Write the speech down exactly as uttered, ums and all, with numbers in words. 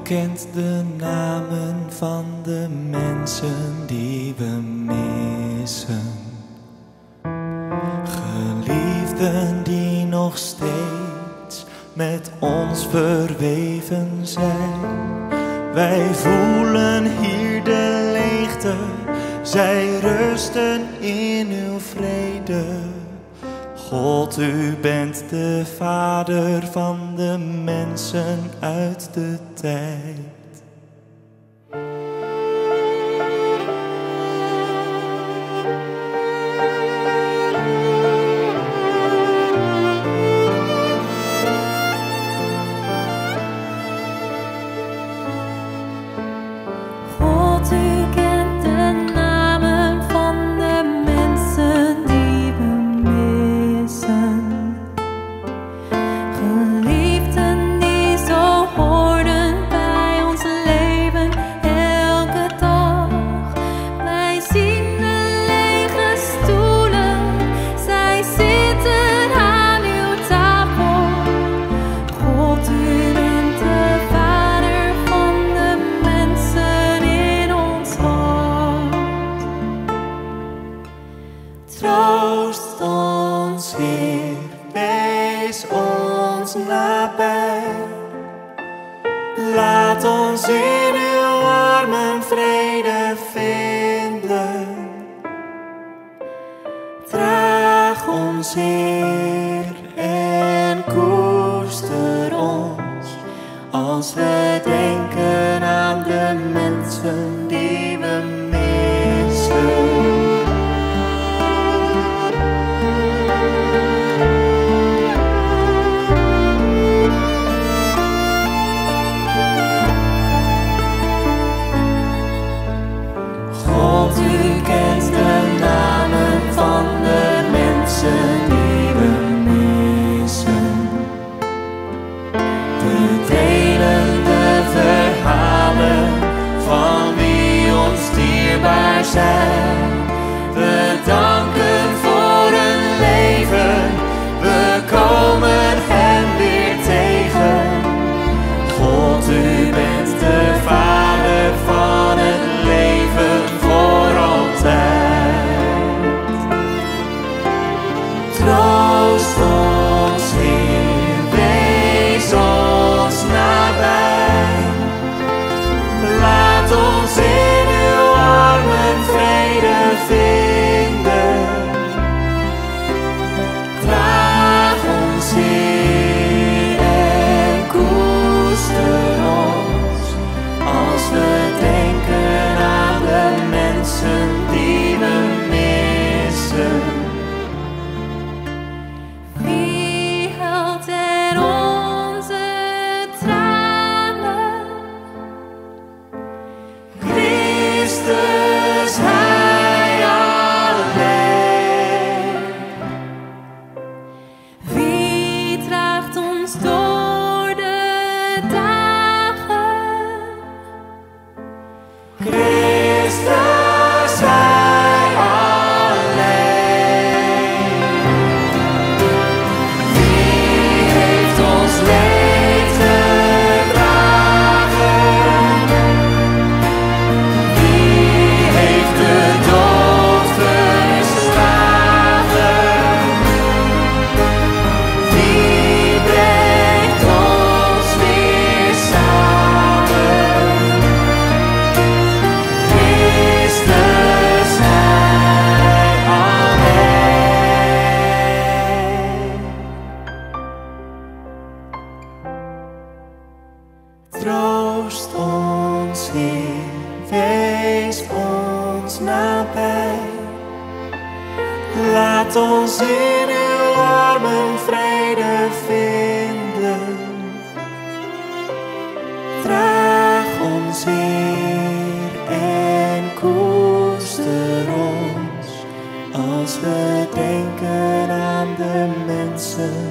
kent de namen van de mensen die we missen. Geliefden die nog steeds met ons verweven zijn. Wij voelen hier de leegte, zij rusten in uw vrede. God, u bent de Vader van de mensen uit de tijd. God, u kent de namen van de mensen die we missen. Geliefden die zo hoorden bij ons leven elke dag. Wij zien de lege stoelen, zij zitten aan uw tafel. God, u bent de Vader van de mensen in ons hart. Troost ons, Heer, wees ons nabij. Laat ons in uw armen vrede vinden. Draag ons, Heer, en koester ons als we denken aan de mensen die we missen. God, u kent de namen van de mensen die we missen. We delen de verhalen van wie ons dierbaar zijn. We danken voor een leven, we komen hen weer tegen. God, u bent de Vader van het leven voor altijd. Troost ons, Heer, wees ons nabij. Laat ons in uw armen vrede vinden. Draag ons, Heer, en koester ons als we denken aan de mensen die we missen. Wie helpt er onze tranen? Christus, Hij alleen. Wie draagt ons door de dagen? Christus, Hij alleen. Wie heeft ons leed gedragen? Wie heeft de dood verslagen? Wie brengt ons weer samen? Christus, Hij alleen. Troost ons, Heer, wees ons nabij. Laat ons in uw armen vrede vinden. Draag ons, Heer, en koester ons als we denken aan de mensen